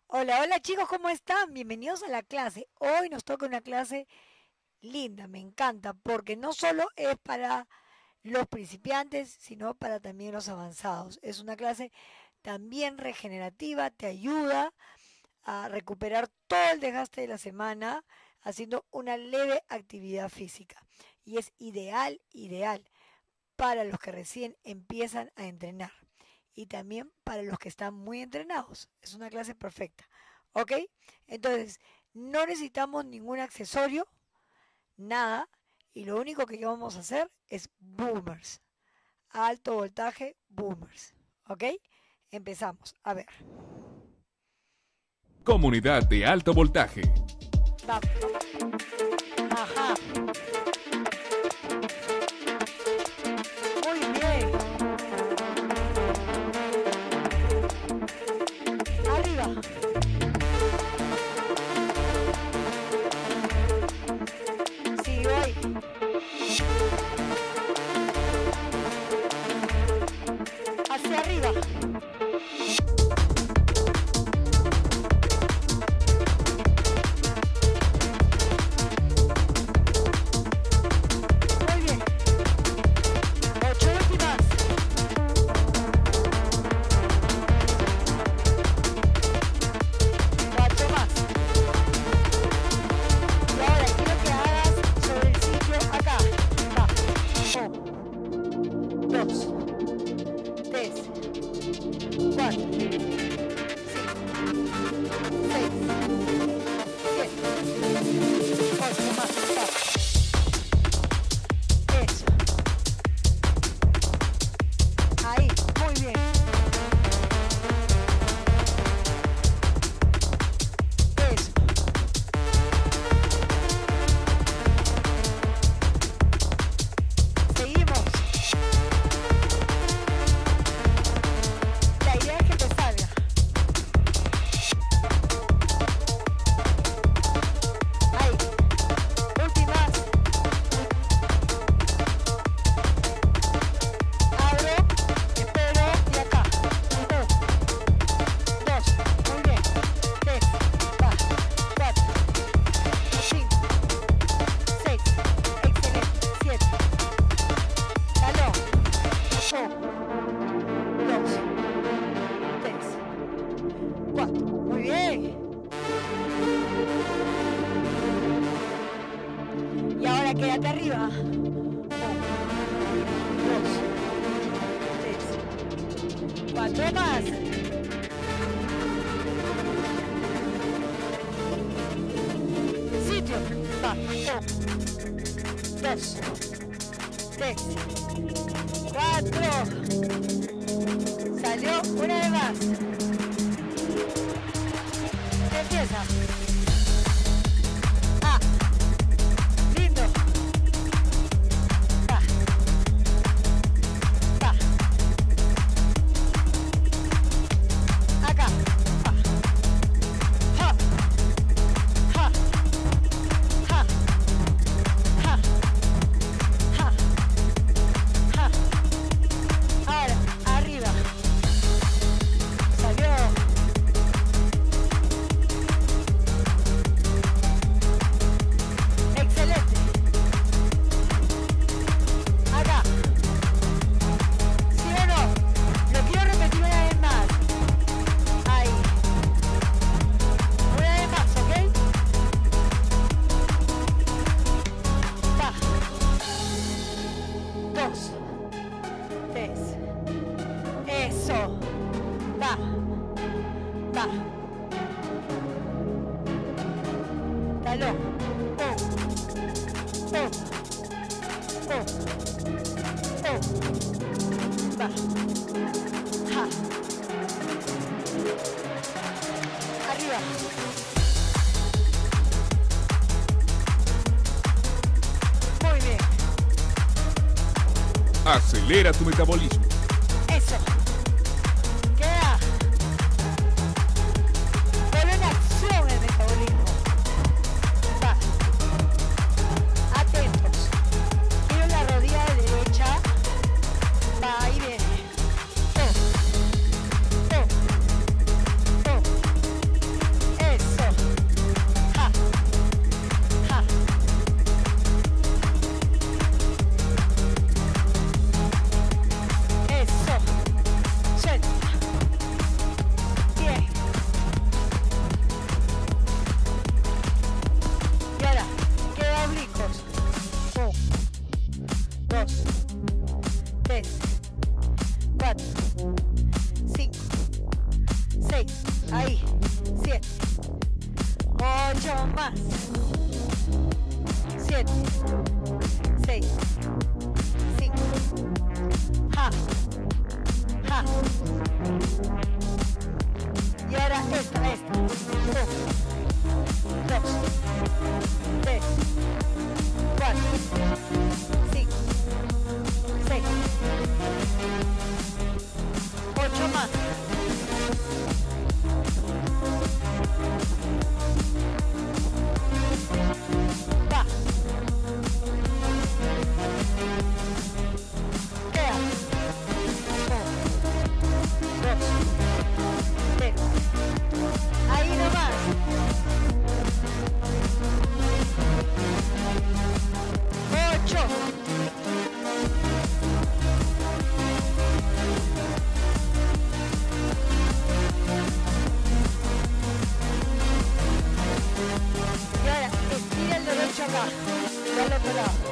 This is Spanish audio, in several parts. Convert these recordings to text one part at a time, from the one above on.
Hola, hola chicos, ¿cómo están? Bienvenidos a la clase. Hoy nos toca una clase linda, me encanta, porque no solo es para los principiantes, sino para también los avanzados. Es una clase también regenerativa, te ayuda a recuperar todo el desgaste de la semana haciendo una leve actividad física. Y es ideal para los que recién empiezan a entrenar y también para los que están muy entrenados. Es una clase perfecta. ¿Ok? Entonces, no necesitamos ningún accesorio, nada. Y lo único que vamos a hacer es boomers. Alto voltaje, boomers. ¿Ok? Empezamos. A ver. Comunidad de alto voltaje. Vamos. Ajá. Muy bien. Arriba. Sí, voy. Hacia arriba. Muy bien. 8 últimas. 4 más. Y ahora quiero que hagas sobre el sitio acá. Va. 1, 2, 3, 4, 5, 6, 7, 8 más. Va. Eso. Ahí. Muy bien. Eso. Seguimos. La idea es que te salga. Ahí. Últimas. Abro, espero y acá. 1, 2, muy bien. 3, va. 4, 5, 6, excelente. 7. Talón. 1, 2, 3, 4. Muy bien. Y ahora quédate arriba. 1, 2, 3, 4 más. Sitio. Va. 1, 2, 3, 4. Salió una vez más. Empieza. Ah, lindo. Va. Va. Acá. Va. Ja. Ja. Ja. Ja. Ja. Ja. Ahora, arriba. Salió. Excelente. Acá. ¿Sí o no? Lo quiero repetir una vez más. Ahí. Una vez más, ¿ok? Va. 2, 3. Eso. Va. Va. Talón. 1, 1, 1, 1. Va. Ja. Arriba. Muy bien. Acelera tu metabolismo. Eso. Queda. Pon en acción el metabolismo. Va. Atentos. Quiero la rodilla derecha. Va, ahí viene. Oh. Oh. Oh. Ahí. 7. 8 más. 7. 6. 5. Ja. Ja. Y ahora esta. 1, 2, 3, 4, 5, 6, 8 más. Va. Queda. 1, 2, 3. Ahí nomás. 8. Y ahora estira el derecho acá, del otro lado.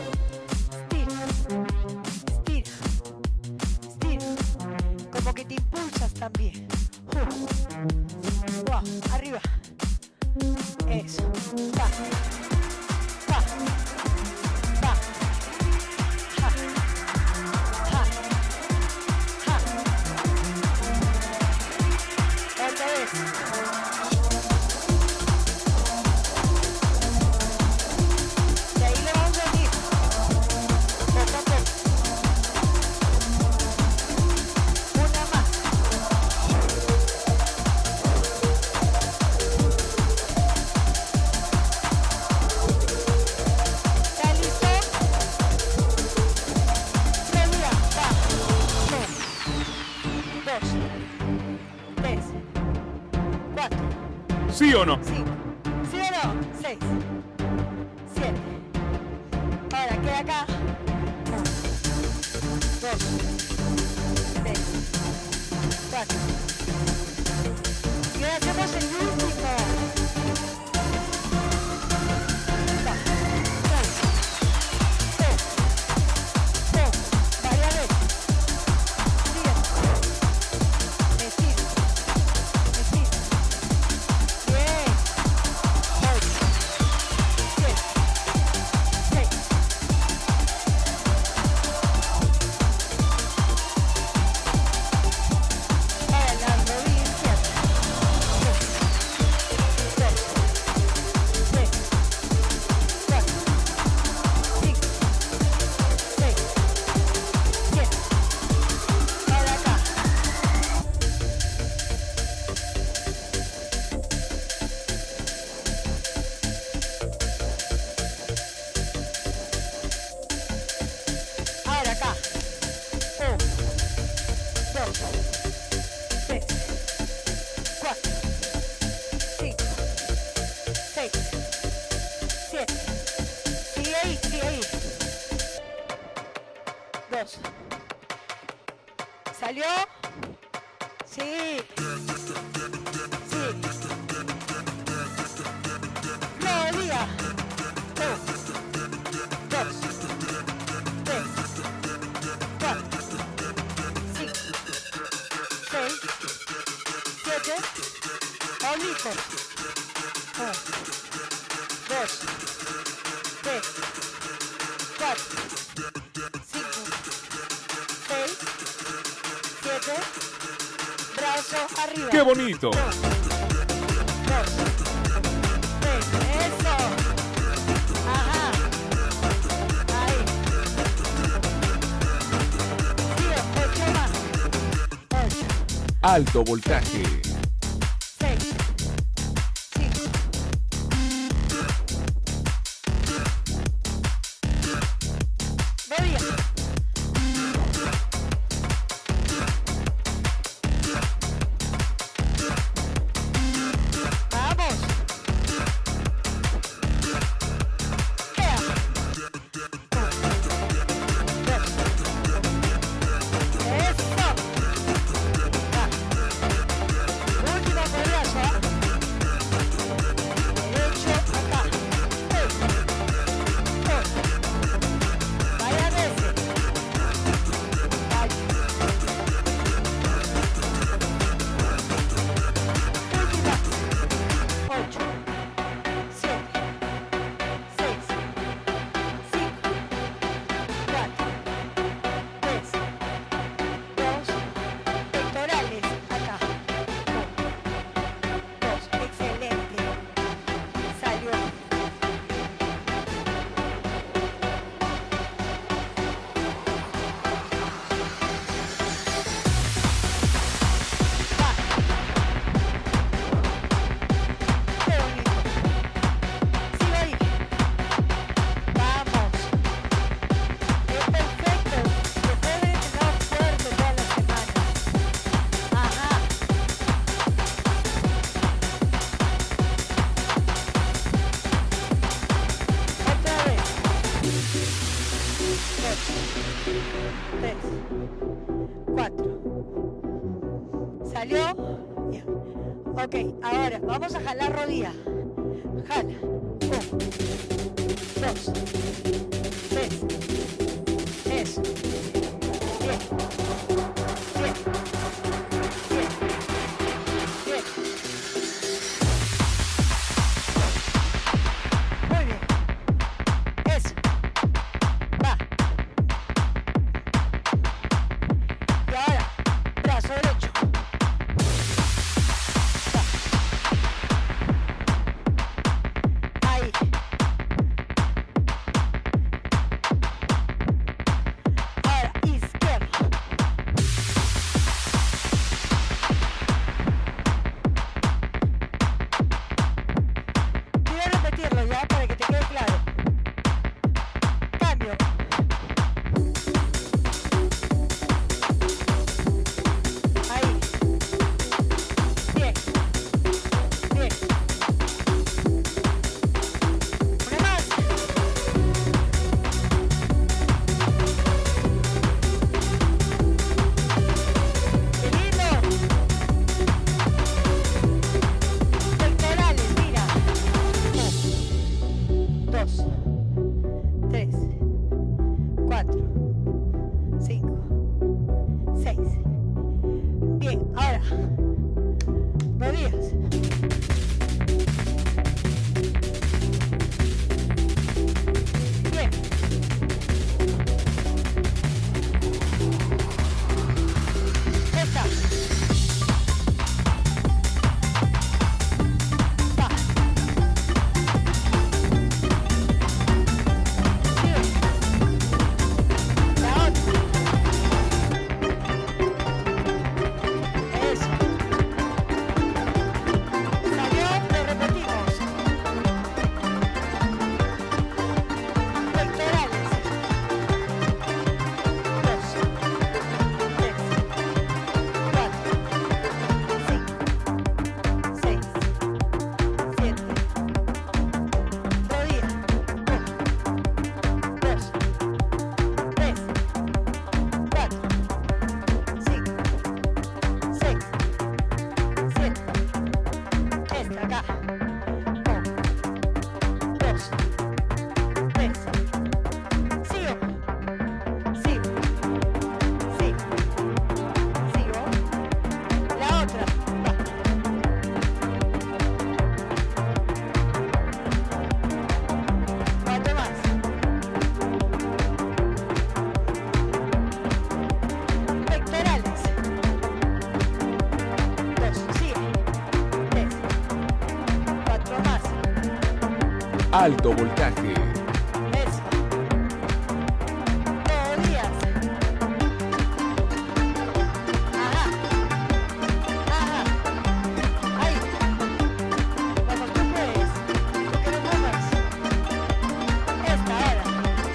Estira, estira, estira. Como que te impulsas también. Wow, arriba. Eso. Va. Va. Va. Ja. Ja. Ja. Otra vez. Y ahí le vamos a ir. Poco a poco. Una más. ¿Está listo? Seguida. Va. 1, 2, 3, 4. ¿Sí o no? 5, ¿sí o no? 6, 7. Ahora queda acá. 1, 2, 3, 4. Y ahora hacemos el último. Va. 1, 2, 3. Varias veces. Sigue. Me estiro. Me estiro. Bien. 8, 7, 6. Ahora la rodilla izquierda. 1, 2, 3, 4, 5, 6, 7. Ahora acá. Ahora acá. 1, 2, 3, 4, 5, 6, 7. Sigue ahí, sigue ahí. 2. ¿Salió? Sí. Sí. Rodilla. 1, 2, 3, 4, 5, 6, 7. Oblicuos. 1, 2, 3, 4, 5, 6, 7. Brazo arriba. ¡Qué bonito! 1, 2, 3. Eso. Ajá. Ahí. Sigue. 8 más. 8. Alto voltaje. 6, 5. Rodilla. Vamos. Queda. 1, 2. Eso. Va. Ok, ahora vamos a jalar rodilla. Jala. 1, 2, 3. Eso. Bien. Bien. Bien. Bien. Muy bien. Eso. Va. Y ahora, brazo derecho. Va. Ahí. Ahora, izquierdo. Quiero repetirlo ya para que te quede claro. Cambio. Ahí. Bien. Bien. Una más. ¡Qué lindo! Pectorales, mira. 1, 2, 3, 4, 5, 6. Bien, ahora. Rodillas. Bien. Esta. Va. Sigue. La otra. Eso. Salió, lo repetimos. Pectorales. 2, 3, 4, 5, 6, 7. Rodilla. 1, 2, 3, 4, 5, 6, 7. Esta acá. 1, 2, 3. Sigo. Sigo. Sigo. Sigo. La otra. Va. Cuatro más. Pectorales. 2. Sigue. 3. 4 más. Alto voltaje. Eso. Rodillas. Ajá. Ajá. Ahí. Vamos, tú puedes. Tú que lo muevas. Esta ahora.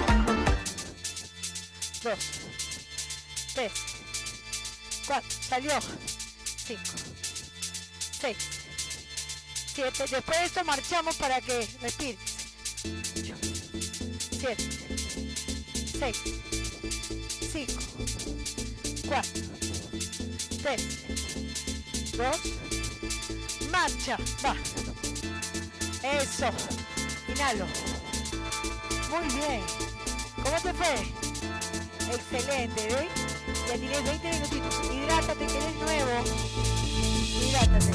2, 3, 4. Salió. 5, 6, 7. Después de esto marchamos para que respires. 8, 7, 6, 5, 4, 3, 2. Marcha. Va. Eso. Inhalo. Muy bien. ¿Cómo te fue? Excelente, ¿ves? Ya tienes 20 minutitos. Hidrátate, que eres nuevo. Hidrátate.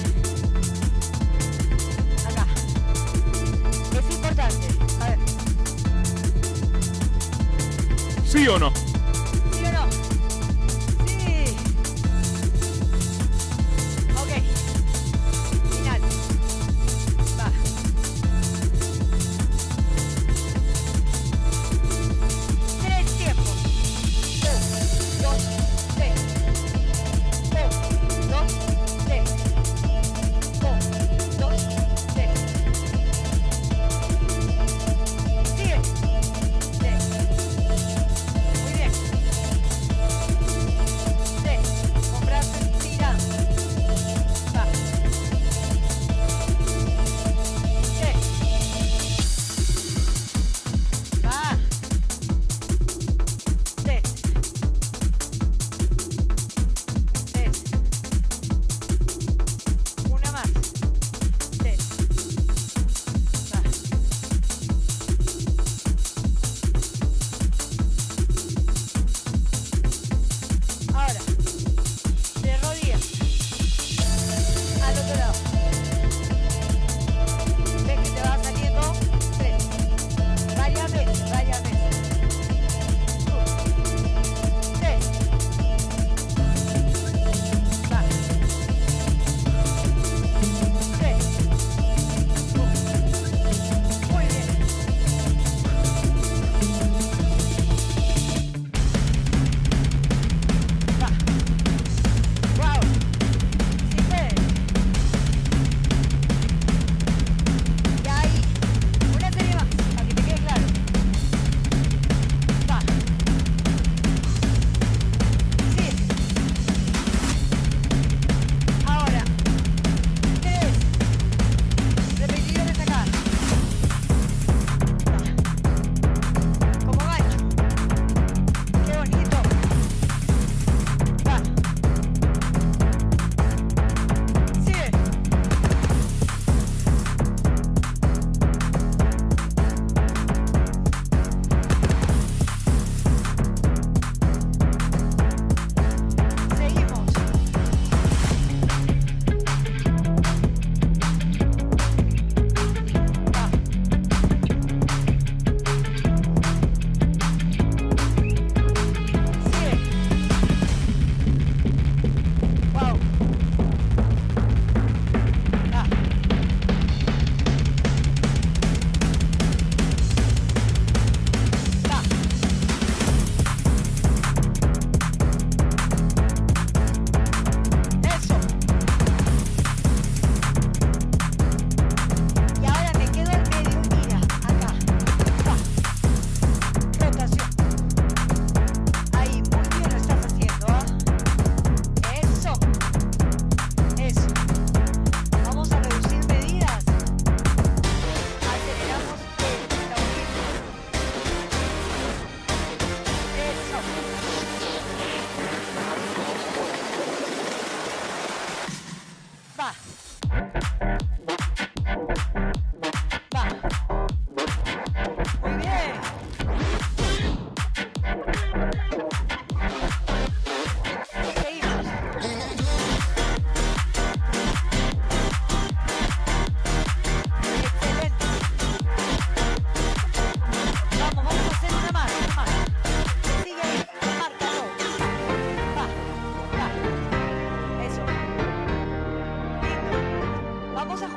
Acá. Es importante. A ver. ¿Sí o no? ¿Sí o no? Sí. Ok. Inhalo. Va. Tres tiempos. 1, 2, 3. 1, 2, 3. 1, 2, 3. Sigue. 3. Muy bien.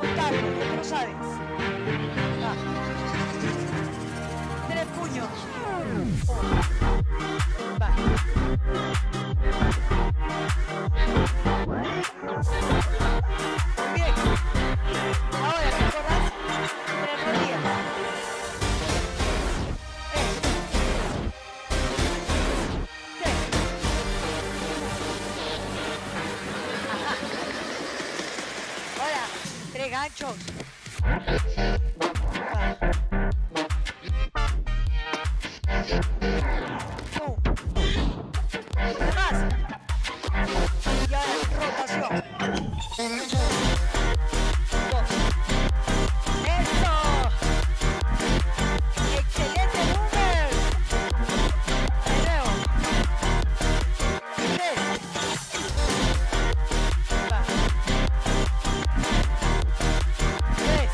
taco, ya te lo sabes. Va. 3 puños. Va. Bien. Ahora, ¿te acordás? 3 rodillas. Eso. 3. Ajá. Ahora, 3 ganchos. Va. Pum. Más. Y ahora, rotación. 2. ¡Eso! ¡Excelente número! De nuevo. 3. Va. 3.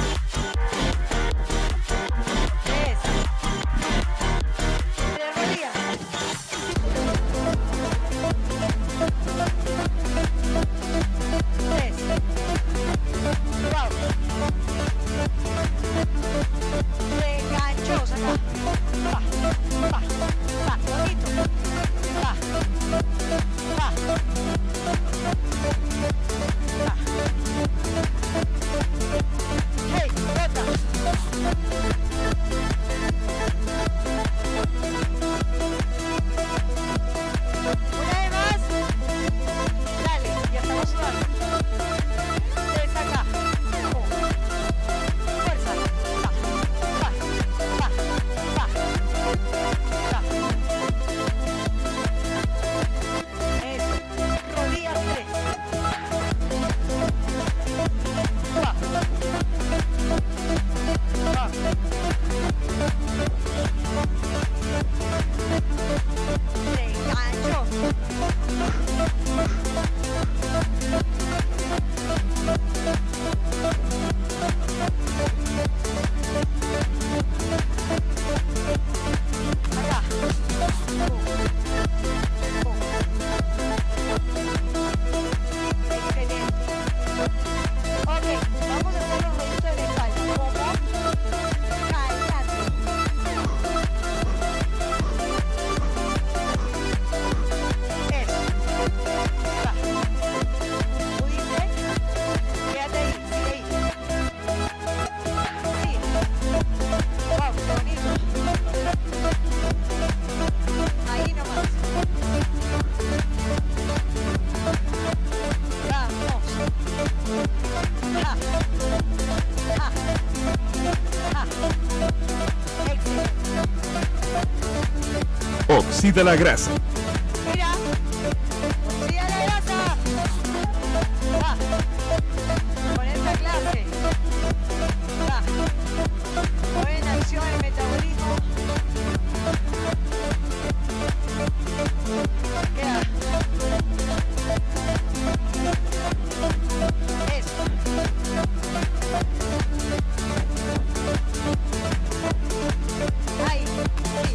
3. 3 rodillas. 3. Wow. 3 ganchos acá. Va, va, va, bonito. Va, va, va. Hey, rota. Una vez más. Dale, ya estamos sudando. 3 acá. Fuerza. Va, va, va, va, va. Eso. Rodillas 3. Va. Va. 3 ganchos. Acá. Excelente. Ok, vamos a hacer los rollitos de la espalda. Como calando. Eso. Va. ¿Pudiste? Quédate ahí, sigue ahí. Sí. Wow, qué bonito. Ahí nomás. Vamos. Ja. Ja. Ja. Excelente. Oxida la grasa. Mira. Oxida la grasa. Va. Con esta clase. Va. Pon en acción el metabolismo. Queda. Eso. Ahí. Sí.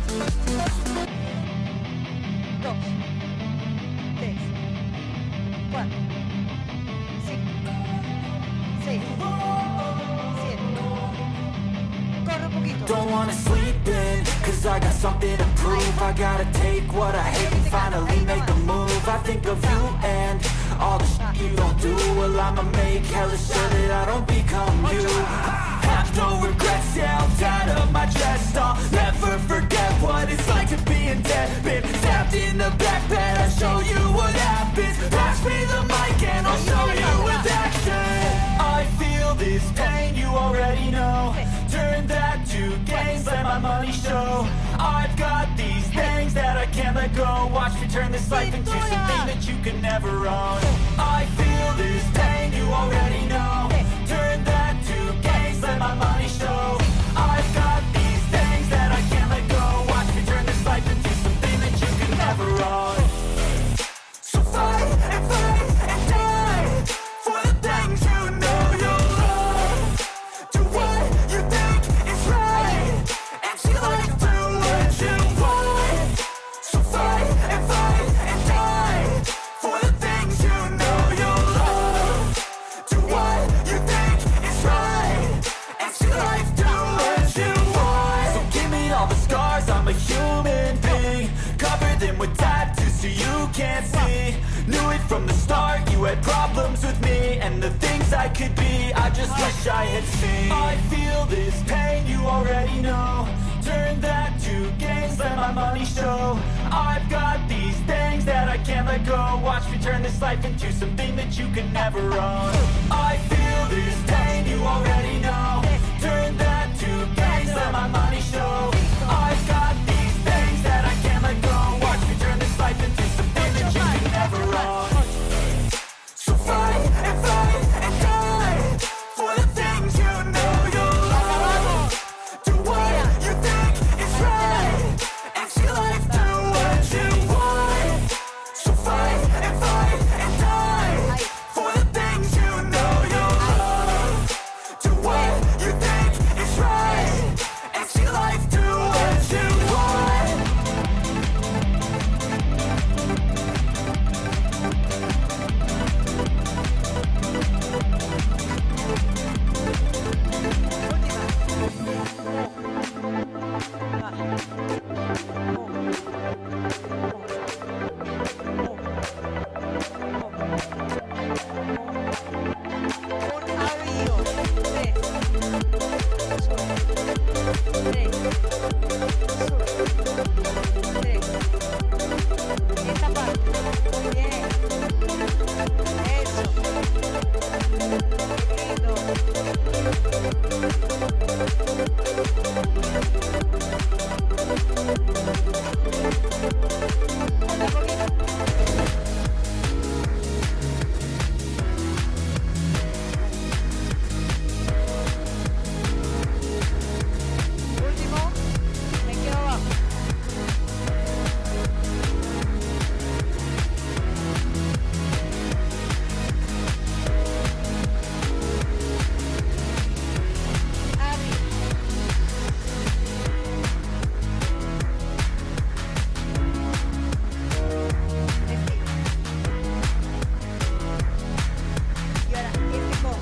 2. 3. 4. 5. 6. 7. Corre un poquito. Don't wanna sleep in, cause I got something to prove. I gotta take what I hate and finally make a move. I think of you and all the shit you don't do. Well, I'ma make hella sure that I don't become you. Have no regrets, yeah, I'm tired of my chest. I'll never forget what it's like to be in debt. Been stabbed in the back bed, I'll show you what happens. Pass me the mic and I'll show you with action. I feel this pain, you already know. Turn that to gains, let my money show. I've got these things that I can't let go. Watch me turn this life into something that you can never own. I feel this pain, you already know. Turn that to gains, let my money show. I've got these things that I can't let go. Watch me turn this life into something that you can never own. So fight and die for the things you know you love. Do what you think is right, and she like to let you want. So fight and die for the things you know you love. Do what with tattoos so you can't see. Knew it from the start, you had problems with me and the things I could be, I just wish I had seen. I feel this pain, you already know. Turn that to gains, let my money show. I've got these things that I can't let go. Watch me turn this life into something that you can never own. I feel this pain, you already know. Turn that to gains, let my money show. I've got these things that I can't let go. Watch me turn this life into something that you can never own. So fight and die for the things you know you love. Do what you think is right, and see life do what you want. So fight and die for the things you know you love. Do what you think is right, and see life do what you want. Esta parte. Bien. Eso. Otra poquito. Último. Me quedo abajo. Y ahora, este cojo.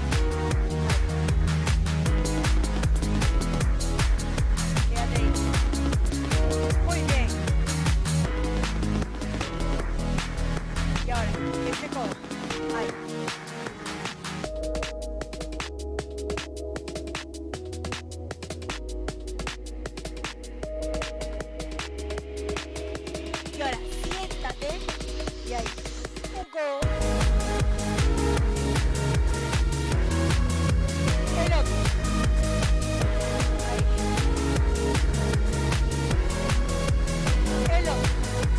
Quédate ahí. Muy bien. Y ahora, este cojo. Ahí. Y ahora, siéntate y ahí. Un codo. El otro. Ahí. El otro.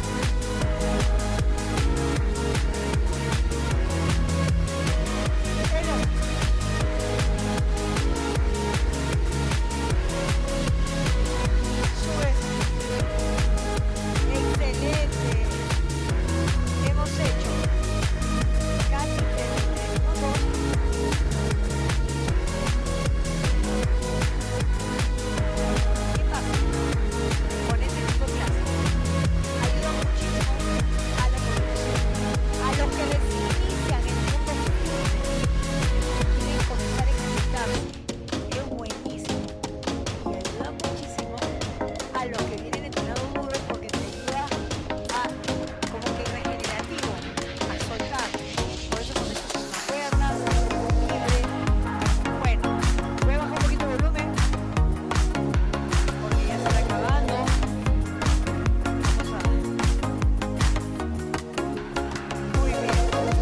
El otro. Sube. Excelente. Hemos hecho casi 33 minutos. ¿Qué pasa? Con este tipo de clases ayuda muchísimo a la coordinación. A los que recién inician en el mundo quieren comenzar a ejercitarse. Es buenísimo. Y ayuda muchísimo a los que vienen entrenando duro porque te ayuda a, como que regenerativo, a soltar. Por eso comienzas con las cuerdas, libre. Bueno, voy a bajar un poquito el volumen porque ya se está acabando. Vamos a... Muy bien.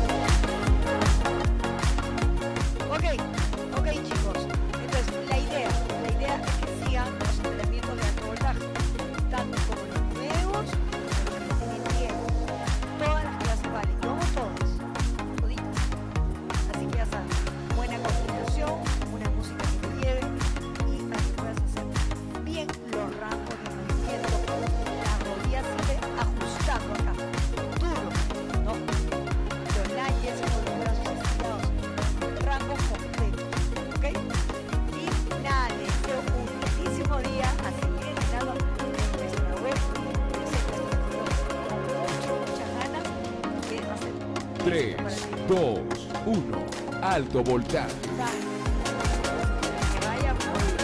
Ok, chicos. Entonces, la idea es que sigan los entrenamientos de alto voltaje, tanto como los nuevos como los que tienen tiempo. Todas las clases valen, yo hago todas, toditas. Así que ya saben, buena coordinación, una música que te lleve y para que puedas hacer bien los rangos de movimiento. Las rodillas siempre ajustando acá, duro, ¿no? Los lunges con los brazos estirados, rangos completos, ¿ok? Y nada, les deseo un bellísimo día a seguir entrenando en nuestra web. Yo sé que esto con muchas ganas que va a ser 3, 2, 1. Alto voltaje. que vaya muy bien.